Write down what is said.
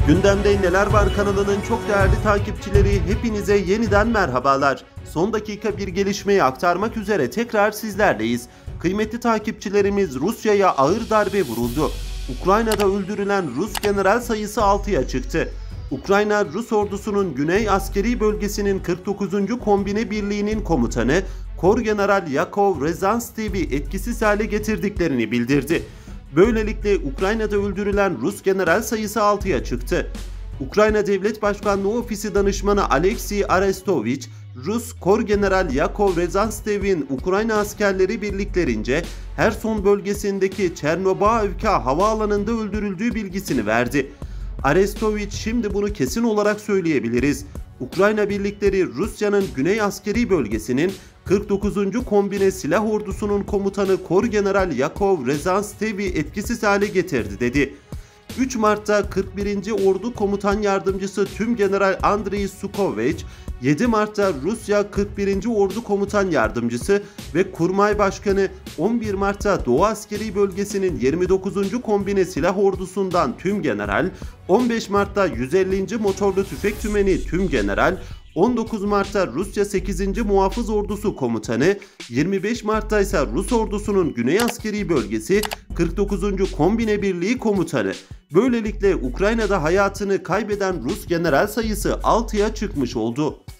Gündemde Neler Var kanalının çok değerli takipçileri, hepinize yeniden merhabalar. Son dakika bir gelişmeyi aktarmak üzere tekrar sizlerleyiz. Kıymetli takipçilerimiz, Rusya'ya ağır darbe vuruldu. Ukrayna'da öldürülen Rus general sayısı 6'ya çıktı. Ukrayna, Rus ordusunun Güney Askeri Bölgesi'nin 49. Kombine Birliği'nin komutanı Korgeneral Yakov Rezanstev'i etkisiz hale getirdiklerini bildirdi. Böylelikle Ukrayna'da öldürülen Rus general sayısı 6'ya çıktı. Ukrayna Devlet Başkanlığı Ofisi Danışmanı Alexey Arestovich, Rus Korgeneral Yakov Rezanstev'in Ukrayna askerleri birliklerince Herson bölgesindeki Çernobaivka havaalanında öldürüldüğü bilgisini verdi. Arestovich, şimdi bunu kesin olarak söyleyebiliriz. Ukrayna birlikleri Rusya'nın Güney Askeri Bölgesi'nin 49. Kombine Silah Ordusu'nun komutanı Korgeneral Yakov Rezanstev'i etkisiz hale getirdi dedi. 3 Mart'ta 41. Ordu Komutan Yardımcısı Tümgeneral Andriy Sukovich, 7 Mart'ta Rusya 41. Ordu Komutan Yardımcısı ve Kurmay Başkanı, 11 Mart'ta Doğu Askeri Bölgesi'nin 29. Kombine Silah Ordusu'ndan Tümgeneral, 15 Mart'ta 150. Motorlu Tüfek Tümeni Tümgeneral, 19 Mart'ta Rusya 8. Muhafız Ordusu Komutanı, 25 Mart'ta ise Rus ordusunun Güney Askeri Bölgesi 49. Kombine Birliği Komutanı. Böylelikle Ukrayna'da hayatını kaybeden Rus general sayısı 6'ya çıkmış oldu.